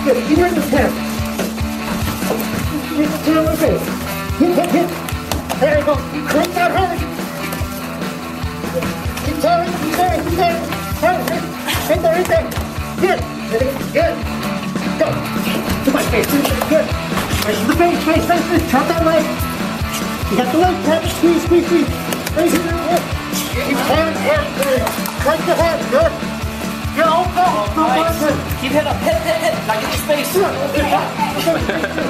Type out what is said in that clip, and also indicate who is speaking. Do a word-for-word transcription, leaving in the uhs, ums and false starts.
Speaker 1: Good. Keep right in the pen. Hit the tail of the face. Hit, hit, hit. There you go. Crank that hard. Keep tearing, keep tearing, keep tearing. Hard, hit. Right there, right there. Good. Good. Go. To my face. Good. Right to the face, face, face, face. Chop that leg. You got the leg. Tap it. Squeeze, squeeze, squeeze. Raise it down. Good. Keep tearing, tearing, tearing. Crank the head. Good. Go, go. Go, go.
Speaker 2: Keep head up. Hit, hit, hit. Like in the space.